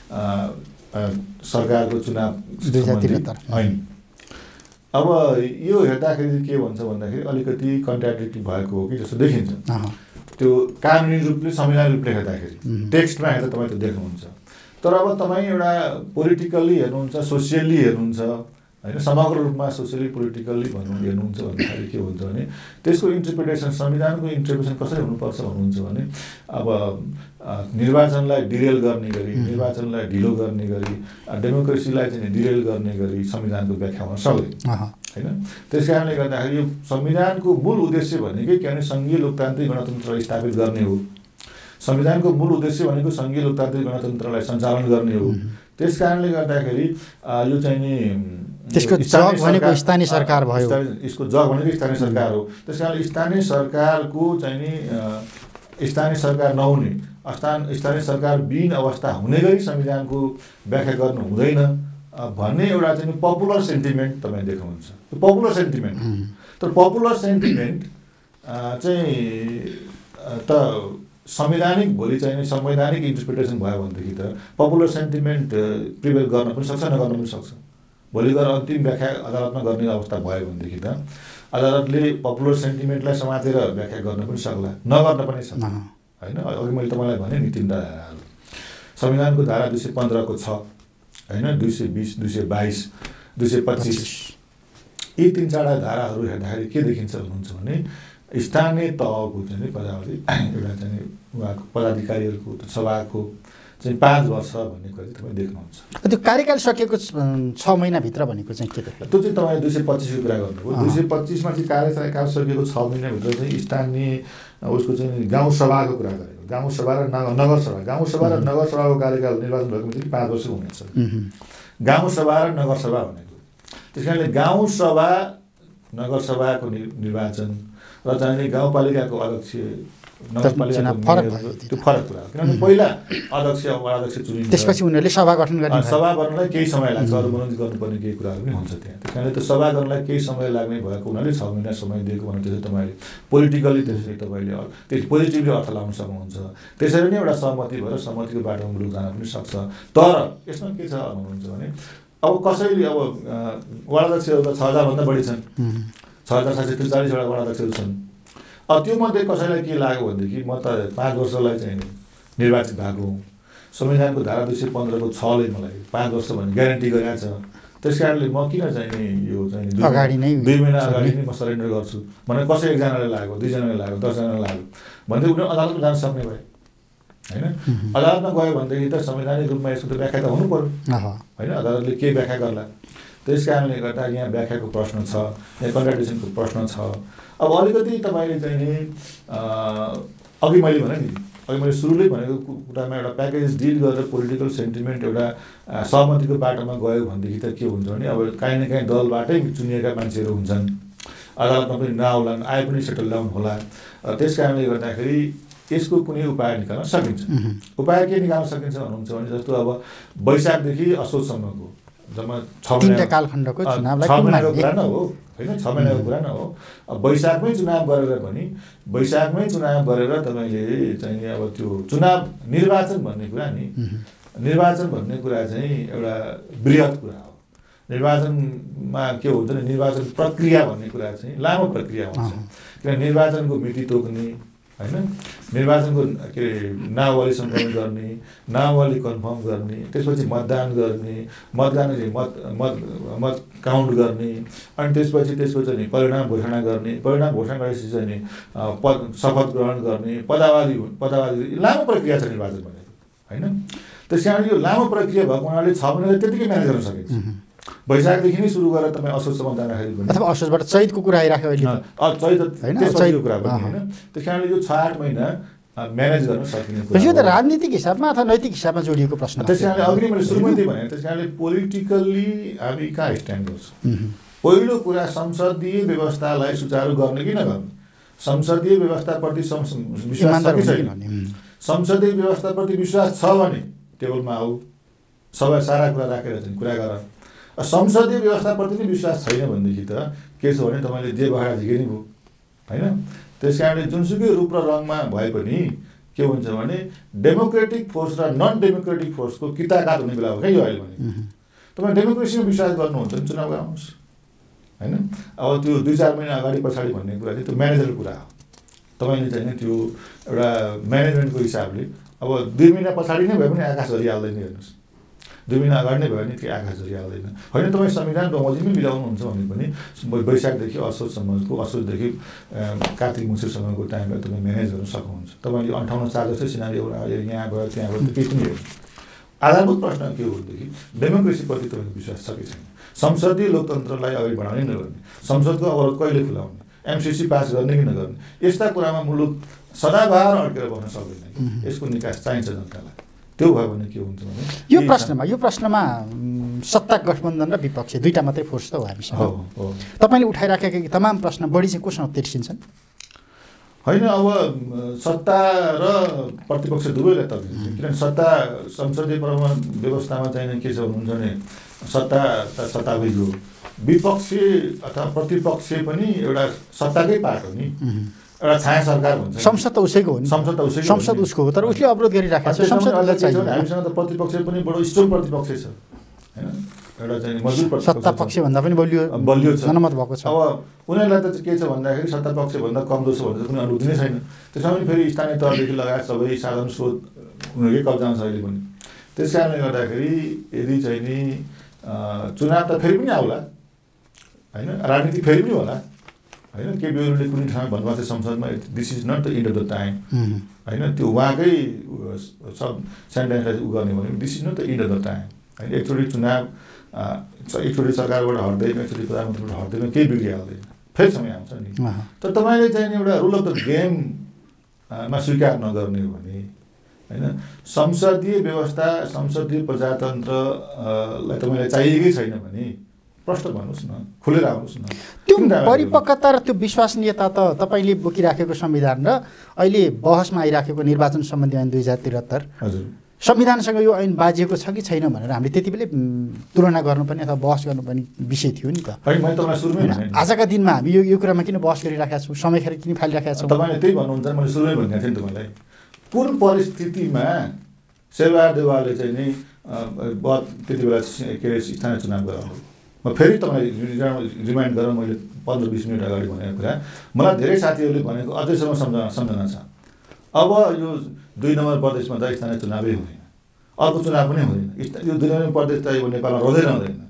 सरकारको चुनाव ऐन, अब यो हेर्दाखेरि चाहिँ के भन्छ भन्दाखेरि अलिकति कन्ट्राडिक्टिभ भएको हो कि जस्तो देखिन्छ। त्यो कानुनी रूपले संवैधानिक रूपले हेर्दाखेरि टेक्स्टमा हेर्दा तपाईँ त्यो देख्नुहुन्छ। तर अब तपाईँ एउटा पोलिटिकल्ली हेर्नुहुन्छ, सोसियल्ली हेर्नुहुन्छ होइन, समग्र रूपमा सोसियली पोलिटिकल्ली हेर्नुहुन्छ भन्दाखेरि के हुन्छ भने त्यसको इन्टरप्रिटेसन, संविधानको इन्टरप्रिटेसन कसरी हुनुपर्छ भन्नुहुन्छ भने अब निर्वाचनलाई डिरेल गर्ने गरी, निर्वाचनलाई ढिलो गर्ने गरी, डेमोक्रेसीलाई चाहिँ डिरेल गर्ने गरी संविधानको व्याख्या हुन सक्दैन होइन। त्यस कारणले गर्दाखेरि यो संविधानको मूल उद्देश्य भनेकै के भने सङ्घीय लोकतान्त्रिक गणतन्त्र स्थापित गर्ने हो। संविधानको मूल उद्देश्य भनेको सङ्घीय लोकतान्त्रिक गणतन्त्रलाई सञ्चालन गर्ने हो। त्यस कारणले गर्दाखेरि यो चाहिँ नि त्यसको जग भनेको स्थानीय सरकार भयो, यसको जग भनेको स्थानीय सरकार हो। त्यस कारणले स्थानीय सरकारको चाहिँ नि स्थानीय सरकार नहुने, स्थानीय सरकार विहीन अवस्था हुने गरी संविधानको व्याख्या गर्नु हुँदैन भन्ने एउटा चाहिँ पपुलर सेन्टिमेन्ट तपाईँ देख्नुहुन्छ। पपुलर सेन्टिमेन्ट, तर पपुलर सेन्टिमेन्ट चाहिँ त संवैधानिक भोलि चाहिँ संवैधानिक इन्टरप्रिटेसन भयो भनेदेखि त पपुलर सेन्टिमेन्ट प्रिभेल गर्न पनि सक्छ, नगर्न पनि सक्छ। भोलि गएर अन्तिम व्याख्या अदालतमा गर्ने अवस्था भयो भनेदेखि त अदालतले पपुलर सेन्टिमेन्टलाई समातेर व्याख्या गर्न पनि सक्ला, नगर्न पनि सक्छ होइन। अघि मैले तपाईँलाई भने नि 3 धाराहरू, संविधानको धारा 215 को 6 होइन, 220, 222, 225, यी 3-4 धाराहरू हेर्दाखेरि के देखिन्छ भन्नुहुन्छ भने स्थानीय तहको चाहिँ प्रजापति एउटा चाहिँ उहाँको पदाधिकारीहरूको सभाको चाहिँ 5 वर्ष भन्ने कुरा तपाईँ देख्नुहुन्छ। त्यो कार्यकाल सकिएको 6 महिनाभित्र भनेको चाहिँ के देख्छ? त्यो चाहिँ तपाईँ 225 को कुरा गर्नुभयो। 225 मा चाहिँ कार्यकाल सकिएको 6 महिनाभित्र चाहिँ स्थानीय उसको चाहिँ गाउँसभाको कुरा गरेको। गाउँसभा र नगरसभा, गाउँसभा र नगरसभाको कार्यकाल निर्वाचन भएको चाहिँ 5 वर्ष हुनेछ। गाउँसभा र नगरसभा भनेको, त्यस कारणले गाउँसभा नगरसभाको निर्वाचन र चाहिँ गाउँपालिकाको अध्यक्ष, नगरपालिकाको त्यो फरक कुरा हो। किनभने पहिला अध्यक्ष उपाध्यक्ष चुनिन्छ, त्यसपछि उनीहरूले सभा गठन गर्ने, सभा गर्नलाई केही समय लाग्छ, अरू मनोनित गर्नुपर्ने केही कुराहरू पनि हुन्छ त्यहाँ। त्यस कारणले त्यो सभा गर्नलाई केही समय लाग्ने भएको हुनाले 6 महिना समय दिएको भने त्यसरी तपाईँले पोलिटिकल्ली त्यसरी तपाईँले त्यस पोजिटिभली अर्थ लगाउन सक्नुहुन्छ। त्यसरी नै एउटा सहमति भएर सहमतिको बाटोमा मुलुक जान पनि सक्छ। तर यसमा के छ भन्नुहुन्छ भने अब कसैले अब वडाध्यक्षहरू त 6000 भन्दा बढी छन्, 6743 वटा वडाध्यक्षहरू छन्। अब त्यो मध्ये कसैलाई के लाग्यो भनेदेखि म त 5 वर्षलाई चाहिँ निर्वाचित भएको हुँ, संविधानको धारा 215 को 6 ले मलाई 5 वर्ष भन्ने ग्यारेन्टी गरेको छ। त्यसकारणले म किन चाहिँ यो चाहिँ 2 महिना अगाडि नै म सरेन्डर गर्छु भने कसै एकजनाले लाग्यो, 2 जनाले लाग्यो, 10 जनाले लाग्यो भन्दै उनीहरू अदालतमा जान सक्ने भए हैन। अदालतमा गयो भनेदेखि त संवैधानिक रूपमा यसको त व्याख्या त हुनु पर्यो हैन। अदालतले के व्याख्या गर्ला, त्यस कारणले गर्दा यहाँ व्याख्याको प्रश्न छ, यहाँ कन्ट्राडिक्सनको प्रश्न छ। अब अलिकति तपाईँले चाहिँ नि अघि मैले भने नि, अघि मैले सुरुले भनेको कुरामा एउटा प्याकेज डिल गरेर पोलिटिकल सेन्टिमेन्ट एउटा सहमतिको बाटोमा गयो भनेदेखि त के हुन्छ भने अब काहीँ न काहीँ दलबाटै चुनिएका मान्छेहरू हुन्छन्, अदालतमा पनि नआउलान्, आए पनि सेटल डाउन होला। त्यस कारणले गर्दाखेरि यसको कुनै उपाय निकाल्न सकिन्छ। उपाय के निकाल्न सकिन्छ भन्नुहुन्छ भने जस्तो अब वैशाखदेखि असोजसम्मको जम्मा 6 महिना कालखण्डको चुनावलाई 6 महिनाको कुरा न हो हैन, 6 महिनाको कुरा न हो। अब वैशाखमै चुनाव गरेर पनि वैशाखमै चुनाव गरेर तपाईँले चाहिँ अब त्यो चुनाव निर्वाचन भन्ने कुरा नि, निर्वाचन भन्ने कुरा चाहिँ एउटा बृहत कुरा हो। निर्वाचनमा के हुन्छ भने निर्वाचन प्रक्रिया भन्ने कुरा चाहिँ लामो प्रक्रिया हुन्छ। किन निर्वाचनको मिति तोक्ने हैन, निर्वाचनको के नामावली सङ्कलन गर्ने, नामावली कन्फर्म गर्ने, त्यसपछि मतदान गर्ने, मतदानले मत काउन्ट गर्ने, अनि त्यसपछि त्यसको चाहिँ परिणाम घोषणा गर्ने, परिणाम घोषणा गरेपछि चाहिँ शपथ ग्रहण गर्ने, पदावधि लामो प्रक्रिया छ निर्वाचन भनेको हैन। त्यस कारण यो लामो प्रक्रिया भएको हुनाले 6 महिनाले त्यतिकै म्यानेज गर्न सकिन्छ। वैशाखदेखि नै सुरु गरेर तपाईँ असोजसम्म जाँदाखेरि पनि अथवा असोजबाट चैतको कुरा आइराख्यो अहिले चैतको कुरा पनि होइन। त्यस कारणले यो 6-8 महिना म्यानेज गर्न सकिने कुरा। यो त राजनीतिक हिसाबमा अथवा नैतिक हिसाबमा जोडिएको प्रश्न। त्यस कारणले अघि मैले सुरुमै त्यही भने, त्यस कारणले पोलिटिकल्ली हामी कहाँ स्ट्यान्ड गर्छौँ। पहिलो कुरा संसदीय व्यवस्थालाई सुचारू गर्ने कि नगर्ने, संसदीय व्यवस्थाप्रति विश्वास छ कि छैन। संसदीय व्यवस्थाप्रति विश्वास छ भने टेबलमा आऊ, सबै सारा कुरा राखेर चाहिँ कुरा गर। संसदीय व्यवस्थाप्रति नै विश्वास छैन भनेदेखि त के छ भने तपाईँले जे बहारा झिकेनी भयो हैन। त्यस कारणले जुनसुकै रूप र रङमा भए पनि के हुन्छ भने डेमोक्रेटिक फोर्स र नन डेमोक्रेटिक फोर्सको किताकात हुने बेला हो क्या यो अहिले भने। तपाईँ डेमोक्रेसीमा विश्वास गर्नुहुन्छ भने चुनाव गराउनुहोस् हैन। अब त्यो 2-4 महिना अगाडि पछाडि भन्ने कुरा चाहिँ त्यो म्यानेजरको कुरा हो। तपाईँले चाहिँ त्यो एउटा म्यानेजमेन्टको हिसाबले अब 2 महिना पछाडि नै भए पनि आकाश झरिहाल्दैन हेर्नुहोस्, 2 महिना अगाडि नै भयो भने त्यो आकाश झरिहाल्दैन होइन। तपाईँ संविधान बमोजिममै मिलाउनुहुन्छ भने पनि वैशाखदेखि असोजसम्मको, असोजदेखि कार्तिक मङ्सिरसम्मको टाइममा तपाईँ म्यानेज गर्न सक्नुहुन्छ। तपाईँले 58 जस्तै सिनारी यहाँ गयो त्यहाँ गयो केही पनि हेर्नु। आधारभूत प्रश्न के हो भनेदेखि डेमोक्रेसीप्रति तपाईँको विश्वास छ कि छैन, संसदीय लोकतन्त्रलाई अगाडि बढाउने नगर्ने, संसदको अवरोध कहिले खुलाउने, एमसिसी पास गर्ने कि नगर्ने, यस्ता कुरामा मुलुक सदाबहार अड्केर बस्न सक्दैन। यसको निकास चाहिन्छ जनतालाई। त्यो भयो भने के हुन्छ भने यो प्रश्नमा सत्ता गठबन्धन र विपक्ष दुईटा मात्रै फोर्स त हो हामीसँग। तपाईँले उठाइराखेका तमाम प्रश्न बढी चाहिँ कोसँग तिर्सिन्छन् होइन। अब सत्ता र प्रतिपक्ष दुवैलाई तर्किन्छ। किनभने सत्ता संसदीय व्यवस्थामा चाहिँ के छ भन्नुहुन्छ भने सत्ता त सत्ताकै हो, विपक्ष अथवा प्रतिपक्ष पनि एउटा सत्ताकै पार्ट हो नि, एउटा छाया सरकार हुन्छ। संसद त उसैको हो नि, संसद उसको हो, तर उसले अवरोध गरिराखेको छ। हामीसँग त प्रतिपक्ष पनि बडो स्ट्रङ प्रतिपक्ष छ हैन, एउटा चाहिँ मजबुत सत्ता पक्ष भन्दा पनि बलियो जनमत भएको छ। अब उनीहरूलाई त के छ भन्दाखेरि सत्ता पक्ष भन्दा कमजोर छ भन्ने कुनै अनुभूति नै छैन। त्यसमा पनि फेरि स्थानीय तहदेखि लगायत सबै साधन स्रोत उनीहरूकै कब्जामा छ अहिले पनि। त्यस कारणले गर्दाखेरि यदि चाहिँ नि चुनाव त फेरि पनि आउला होइन, राजनीति फेरि पनि होला होइन। के बेहुरले कुनै ठाउँमा भन्नुभएको थियो संसदमा, this is not the end of the time होइन। त्यो उहाँकै सब सेन्टेन्सलाई उ गर्ने भने this is not the end of the time होइन। एकचोटि चुनाव एकचोटि सरकारबाट हट्दैन, एकचोटि प्रधानमन्त्रीबाट हट्दैन, केही बिग्रिहाल्दैन, फेरि समय आउँछ नि। तर तपाईँले चाहिँ एउटा रुल अफ द गेममा स्वीकार नगर्ने हो भने होइन, संसदीय व्यवस्था संसदीय प्रजातन्त्रलाई तपाईँलाई चाहिएकै छैन भने प्रश्न भन्नुहोस् न, खुलेर आउनुहोस् न। त्यो परिपक्वता र त्यो विश्वसनीयता त तपाईँले बोकिराखेको संविधान र अहिले बहसमा आइराखेको निर्वाचन सम्बन्धी ऐन 2073 हजुर संविधानसँग यो ऐन बाजिएको छ कि छैन भनेर हामीले त्यति बेलै तुलना गर्नुपर्ने अथवा बहस गर्नुपर्ने विषय थियो नि त। आजका दिनमा हामी यो कुरामा किन बहस गरिराखेका छौँ, समय खेर किन फालिराखेका छौँ? तपाईँले त्यही भन्नुहुन्छ, मैले सुरुमै भनेको थिएँ नि तपाईँलाई। कुन परिस्थितिमा शेरबहादुर देउवाले चाहिँ नि त्यति बेला के अरे स्थानीय चुनाव गराउनु, म फेरि तपाईँलाई रिमाइन्ड गरेर मैले 15-20 मिनट अगाडि भनेको कुरा मलाई धेरै साथीहरूले भनेको अझैसम्म सम्झना छ। अब यो 2 नम्बर प्रदेशमा त स्थानीय चुनावै हुँदैन, अर्को चुनाव पनि हुँदैन। यो दुनियाँमा प्रदेश त यो नेपालमा रहँदैन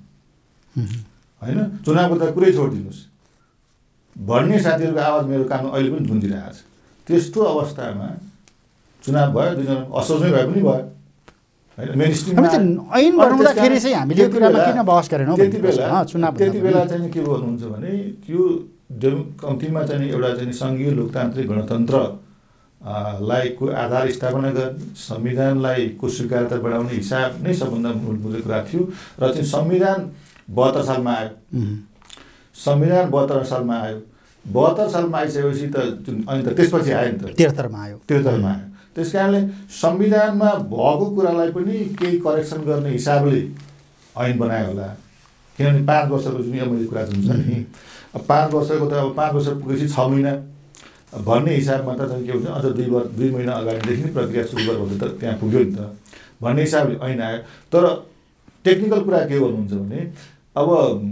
होइन। चुनावको त कुरै छोडिदिनुहोस् भन्ने साथीहरूको आवाज मेरो कानमा अहिले पनि गुन्जिरहेको छ। त्यस्तो अवस्थामा चुनाव भयो, दुईजना असोजमै भए पनि भयो होइन। मेन स्ट्रिममा ऐन बनाउँदाखेरि चाहिँ हामीले यो कुरामा किन बहस गरेनौँ? त्यति बेला चाहिँ के गर्नुहुन्छ भने त्यो कम्तीमा चाहिँ एउटा चाहिँ सङ्घीय लोकतान्त्रिक गणतन्त्र लाई को आधार स्थापना गर्ने, संविधानलाई को स्वीकार्यता बढाउने हिसाब नै सबभन्दा मूलभूत कुरा थियो। र चाहिँ संविधान 72 सालमा आयो। संविधान 72 सालमा आयो। 72 सालमा आइसकेपछि त अनि त त्यसपछि आयो नि त 73 मा आयो। त्यस कारणले संविधानमा भएको कुरालाई पनि केही करेक्सन गर्ने हिसाबले ऐन बनायो होला। किनभने 5 वर्षको जुन मैले कुरा जुन छ नि, 5 वर्षको त अब 5 वर्ष पुगेपछि 6 महिना भन्ने हिसाबमा त के हुन्छ, अझ 2 महिना अगाडिदेखि नै प्रक्रिया सुरु गर्नु त त्यहाँ पुग्यो नि त भन्ने हिसाबले ऐन आयो। तर टेक्निकल कुरा के गर्नुहुन्छ भने अब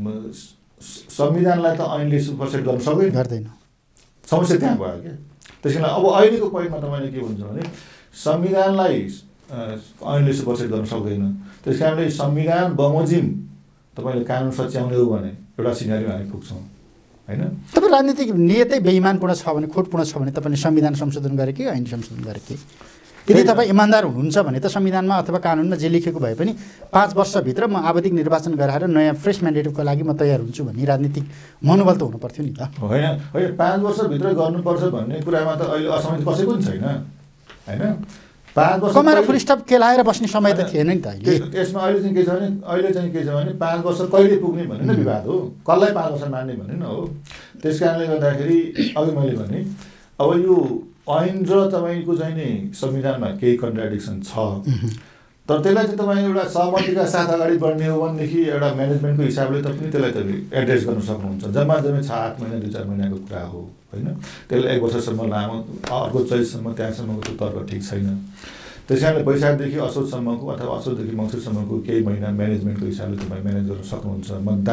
संविधानलाई त ऐनले सुपरसेट गर्न सक्दैन, समस्या त्यहाँ भयो क्या। त्यस कारण अब अहिलेको पोइन्टमा तपाईँले के भन्छ भने संविधानलाई ऐनले सुपरसेट गर्न सक्दैन। त्यस कारणले संविधान बमोजिम तपाईँले कानुन सच्याउने हो भने एउटा सिनारीमा हामी पुग्छौँ होइन। तपाईँ राजनीतिक नियतै बेइमानपूर्ण छ भने, खोटपूर्ण छ भने तपाईँले संविधान संशोधन गरे कि ऐन संशोधन गरे कि? यदि तपाईँ इमान्दार हुनुहुन्छ भने त संविधानमा अथवा कानुनमा जे लेखेको भए पनि 5 वर्षभित्र म आवधिक निर्वाचन गराएर नयाँ फ्रेस म्यान्डेटको लागि म तयार हुन्छु भन्ने राजनीतिक मनोबल त हुनु पर्थ्यो नि त। होइन 5 वर्षभित्र गर्नुपर्छ भन्ने कुरामा त अहिले असहमति कसैको पनि छैन होइन। 5 वर्ष कमाएर फुल स्टप केलाएर बस्ने समय त थिएन नि त अहिले। त्यसमा अहिले चाहिँ के छ भने 5 वर्ष कहिले पुग्ने भन्ने न विवाद हो, कसलाई 5 वर्ष मान्ने भन्ने न हो। त्यस कारणले गर्दाखेरि अघि मैले भने अब यो ऐन र तपाईँको चाहिँ नि संविधानमा केही कन्ट्राडिक्सन छ, तर त्यसलाई चाहिँ तपाईँ एउटा सहमतिका साथ अगाडि बढ्ने हो भनेदेखि एउटा म्यानेजमेन्टको हिसाबले पनि त्यसलाई त एड्रेस गर्न सक्नुहुन्छ। जम्मा 7 महिना 2-4 महिनाको कुरा हो होइन। त्यसलाई 1 वर्षसम्म लामो, अर्को 24सम्म त्यहाँसम्मको तर्क ठिक छैन। त्यस कारणले वैशाखदेखि असोजसम्मको अथवा असोजदेखि मङ्सिरसम्मको केही महिना म्यानेजमेन्टको हिसाबले तपाईँ म्यानेज गर्न सक्नुहुन्छ।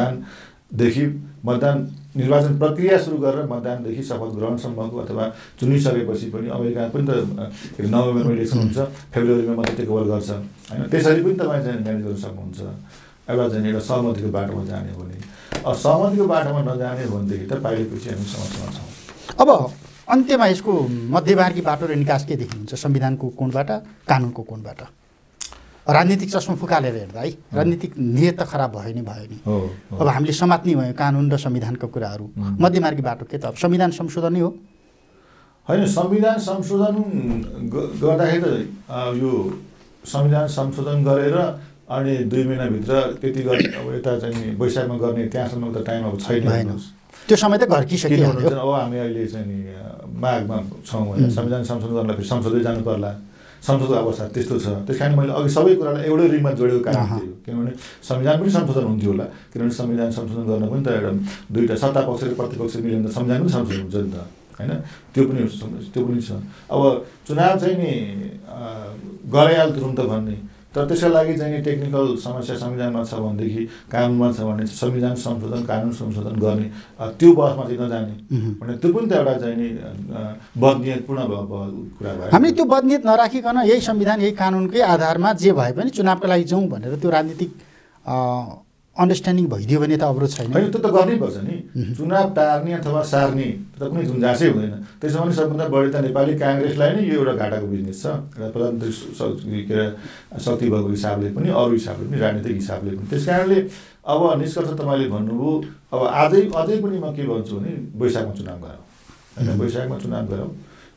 मतदान निर्वाचन प्रक्रिया सुरु गरेर मतदानदेखि शपथ ग्रहणसम्मको अथवा चुनिसकेपछि पनि अमेरिकामा पनि त नोभेम्बरमा इलेक्सन हुन्छ, फेब्रुअरीमा मात्रै टेक ओभर गर्छ होइन। त्यसरी पनि तपाईँ चाहिँ म्यानेज गर्न सक्नुहुन्छ एउटा सहमतिको बाटोमा जाने हो भने। सहमतिको बाटोमा नजाने हो भनेदेखि त पाइलेपछि हामी समस्यामा छौँ। अब अन्त्यमा यसको मध्यमार्गी बाटो र निकास के देखिनुहुन्छ? संविधानको कोणबाट, कानुनको कोणबाट? राजनीतिक चस्मा फुकालेर हेर्दा है राजनीतिक नियत त खराब भयो नि अब हामीले समात्ने भयो कानुन र संविधानका कुराहरू। मध्यमार्गी बाटो के त? अब संविधान संशोधन नै हो होइन। संविधान संशोधन गर्दाखेरि त यो संविधान संशोधन गरेर अनि 2 महिनाभित्र त्यति गर्ने अब यता चाहिँ वैशाखमा गर्ने त्यहाँसम्म त टाइम अब छैन। त्यो समय त घर्किसक्यो। अब हामी अहिले चाहिँ नि माघमा छौँ होइन। संविधान संशोधन गर्नलाई फेरि संसदै जानु पर्ला। संसदको अवस्था त्यस्तो छ। त्यस कारण मैले अघि सबै कुरालाई एउटै रिममा जोडेको कारण थियो, किनभने संविधान पनि संशोधन हुन्थ्यो होला। किनभने संविधान संशोधन गर्न पनि त एउटा 2टा सत्ता पक्ष र प्रतिपक्ष मिलेर त संविधान पनि संशोधन हुन्छ नि त होइन। त्यो पनि छ। अब चुनाव चाहिँ नि गराइहाल तुरुन्त भन्ने, तर त्यसका लागि चाहिँ टेक्निकल समस्या संविधानमा छ भनेदेखि कानुनमा छ भने संविधान संशोधन कानुन संशोधन गर्ने त्यो बहसमा चाहिँ नजाने भने त्यो पनि त एउटा चाहिँ नि बदनियतपूर्ण कुरा भयो। हामीले त्यो बदनियत नराखिकन यही संविधान यही कानुनकै आधारमा जे भए पनि चुनावको लागि जाउँ भनेर त्यो राजनीतिक अन्डरस्ट्यान्डिङ भइदियो भने त अवरोध छैन। होइन, त्यो त गर्नैपर्छ नि। चुनाव टार्ने अथवा सार्ने त कुनै गुन्जासै हुँदैन। त्यसो भने सबभन्दा बढी त नेपाली काङ्ग्रेसलाई नै यो एउटा घाटाको बिजनेस छ, एउटा प्रजातान्त्रिक शक्ति भएको हिसाबले पनि अरू हिसाबले पनि राजनीतिक हिसाबले पनि। त्यस कारणले अब निष्कर्ष तपाईँले भन्नुभयो। अब अझै पनि म के भन्छु भने वैशाखमा चुनाव गरौँ होइन। वैशाखमा चुनाव गरौँ,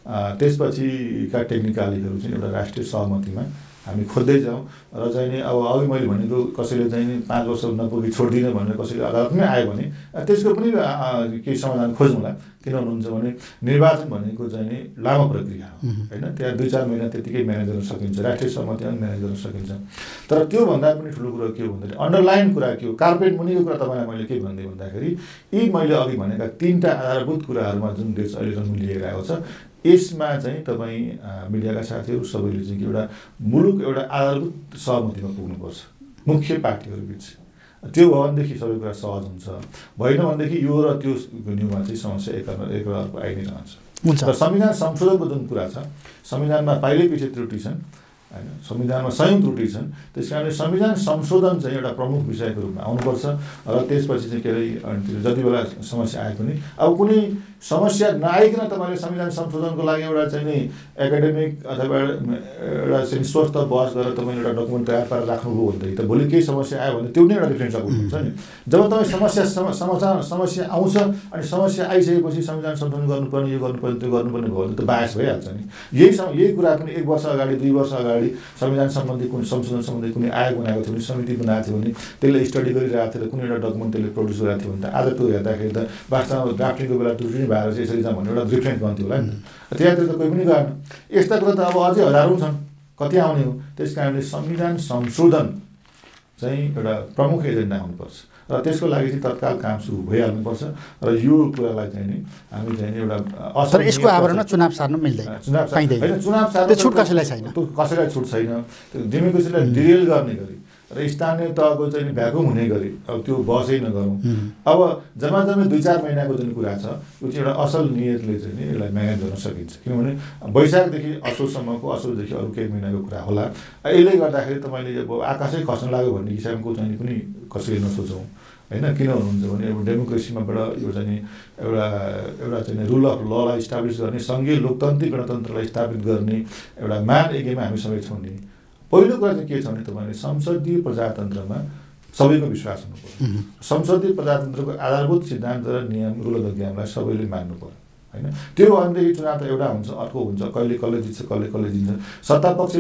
त्यसपछिका टेक्निकलिटीहरू चाहिँ एउटा राष्ट्रिय सहमतिमा हामी खोज्दै जाउँ र चाहिँ नि अब अघि मैले भनेको कसैले चाहिँ नि 5 वर्ष नपुगी छोड्दिनँ भनेर कसैले अदालतमै आयो भने त्यसको पनि केही समाधान खोज्नुला। किन भन्नुहुन्छ भने निर्वाचन भनेको चाहिँ नि लामो प्रक्रिया हो होइन। त्यहाँ 2-4 महिना त्यतिकै म्यानेज गर्न सकिन्छ, राष्ट्रिय सहमतिमा म्यानेज गर्न सकिन्छ। तर त्योभन्दा पनि ठुलो कुरा के हो भन्दाखेरि अन्डरलाइन कुरा के हो, कार्पेट मुनिको कुरा तपाईँलाई मैले के भन्दै भन्दाखेरि यी मैले अघि भनेका 3टा आधारभूत कुराहरूमा जुन देश अहिले जन्म लिएर आएको छ, यसमा चाहिँ तपाईँ मिडियाका साथीहरू सबैले चाहिँ एउटा मुलुक एउटा आधारभूत सहमतिमा पुग्नुपर्छ मुख्य पार्टीहरूबिच। त्यो भयो भनेदेखि सबै कुरा सहज हुन्छ। भएन भनेदेखि यो र त्यो न्युमा चाहिँ समस्या एकअर्को आइ नै रहन्छ। र संविधान संशोधनको जुन कुरा छ, संविधानमा पाइलै पछि त्रुटि छन्। हैन संविधानमा सयौं त्रुटि छन् त्यसकारणले संविधान संशोधन चाहिँ एउटा प्रमुख विषयको रूपमा आउनुपर्छ र त्यसपछि चाहिँ के अरे जति बेला समस्या आए पनि अब कुनै समस्या नआइकन तपाईँले संविधान संशोधनको लागि एउटा चाहिँ नि एकाडेमिक अथवा एउटा चाहिँ स्वस्थ बहस गरेर तपाईँले एउटा डकुमेन्ट तयार पारेर राख्नुभयो भने त भोलि केही समस्या आयो भने त्यो नै एउटा डिफ्रेन्स हुन्छ नि जब तपाईँ समस्या आउँछ अनि समस्या आइसकेपछि संविधान संशोधन गर्नुपर्ने यो गर्नुपर्ने त्यो गर्नुपर्ने भयो भने त बायस भइहाल्छ नि यही कुरा पनि 1 वर्ष अगाडि 2 वर्ष अगाडि संविधान सम्बन्धी कुनै संशोधन सम्बन्धी कुनै आयोग बनाएको थियो भने समिति बनाएको थियो भने त्यसले स्टडी गरिरहेको थियो कुनै एउटा डकुमेन्ट त्यसले प्रड्युस गरेको थियो भने त आज त्यो हेर्दाखेरि त वास्तवमा ड्राफ्टिङको बेला त्रुटि भएर चाहिँ यसरी जाम भन्ने एउटा डिफ्रेन्स गन्थ्यो होला नि त्यहाँतिर त कोही पनि गएन यस्ता कुरा त अब अझै हजारौँ छन् कति आउने हो त्यस कारणले संविधान संशोधन चाहिँ एउटा प्रमुख एजेन्डा हुनुपर्छ र त्यसको लागि चाहिँ तत्काल काम सुरु भइहाल्नुपर्छ र यो कुरालाई चाहिँ नि हामी चाहिँ एउटा तर यसको आवरणमा चुनाव सार्न मिल्दैन चुनाव सार्न छुट कसैलाई छैन कसैलाई छुट छैन डेमोक्रेसीलाई डिरेल गर्ने गरी र स्थानीय तहको चाहिँ भ्याकुम हुने गरी अब त्यो बसै नगरौँ अब जम्मा 2-4 महिनाको जुन कुरा छ त्यो चाहिँ एउटा असल नियतले चाहिँ नि यसलाई म्यानेज गर्न सकिन्छ किनभने वैशाखदेखि असोजसम्मको असोजदेखि अरू केही महिनाको कुरा होला यसले गर्दाखेरि तपाईँले अब आकाशै खस्न लाग्यो भन्ने किसिमको चाहिँ पनि कसैले नसोचौँ हैन किन हुनुहुन्छ भने अब डेमोक्रेसीमाबाट यो चाहिँ एउटा चाहिँ रुल अफ ललाई इस्टाब्लिस गर्ने सङ्घीय लोकतान्त्रिक गणतन्त्रलाई स्थापित गर्ने एउटा महान यज्ञमा हामी सबै छौँ नि पहिलो कुरा चाहिँ के छ भने तपाईँले संसदीय प्रजातन्त्रमा सबैको विश्वास हुनु पर्यो संसदीय प्रजातन्त्रको आधारभूत सिद्धान्त र नियम रुल अफ द गेमलाई सबैले मान्नु पर्यो हैन त्यो भनेदेखि चुनाव त एउटा हुन्छ अर्को हुन्छ कहिले कसले जित्छ कसले जित्छ सत्तापक्ष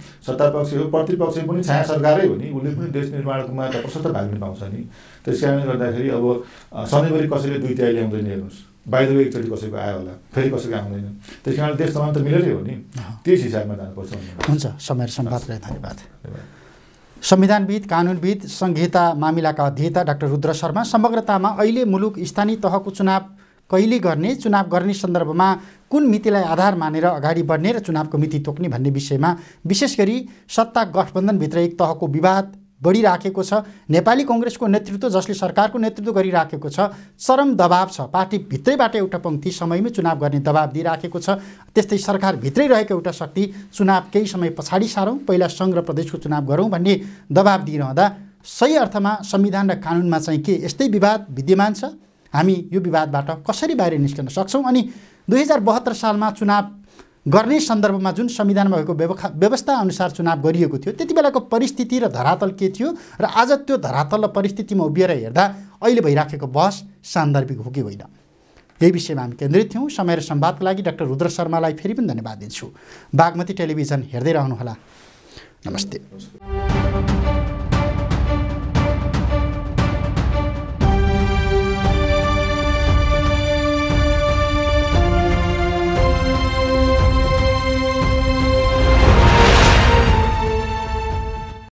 हो प्रतिपक्ष पनि छाया सरकारै हो नि उसले पनि देश निर्माणकोमा त प्रशस्त भाग लिन पाउँछ नि त्यस कारणले गर्दाखेरि अब सधैँभरि कसैले 2 ल्याउँदैन हेर्नुहोस् बाहिर एकचोटि कसैको आयो होला फेरि कसैको आउँदैन त्यस कारणले देश तमाम त मिलेरै हो नि त्यस हिसाबमा जानुपर्छ हुन्छ समय सम्वादलाई धन्यवाद संविधानविद कानुनविद संहिता मामिलाका अध्येता डाक्टर रुद्र शर्मा समग्रतामा अहिले मुलुक स्थानीय तहको चुनाव कहिले गर्ने चुनाव गर्ने सन्दर्भमा कुन मितिलाई आधार मानेर अगाडि बढ्ने र चुनावको मिति तोक्ने भन्ने विषयमा विशेष गरी सत्ता गठबन्धनभित्र एक तहको विवाद बढिराखेको छ नेपाली कांग्रेसको नेतृत्व जसले सरकारको नेतृत्व गरिराखेको छ चरम दबाव छ पार्टी भित्रैबाट एउटा पंक्ति समयमै चुनाव गर्ने दबाव दिइराखेको छ त्यस्तै सरकार भित्रै रहेको एउटा शक्ति चुनाव केही समय पछाडि सारौँ पहिला सङ्घ र प्रदेशको चुनाव गरौँ भन्ने दबाव दिइरहँदा सही अर्थमा संविधान र कानुनमा चाहिँ के यस्तै विवाद विद्यमान छ हामी यो विवादबाट कसरी बाहिर निस्कन सक्छौँ अनि 2072 सालमा चुनाव गर्ने सन्दर्भमा जुन संविधानमा भएको व्यवस्था अनुसार चुनाव गरिएको थियो त्यति बेलाको परिस्थिति र धरातल के थियो र आज त्यो धरातल र परिस्थितिमा उभिएर हेर्दा अहिले भइराखेको बहस सान्दर्भिक हो कि होइन यही विषयमा हामी केन्द्रित थियौँ समय र संवादको लागि डाक्टर रुद्र शर्मालाई फेरि पनि धन्यवाद दिन्छु बागमती टेलिभिजन हेर्दै रहनुहोला नमस्ते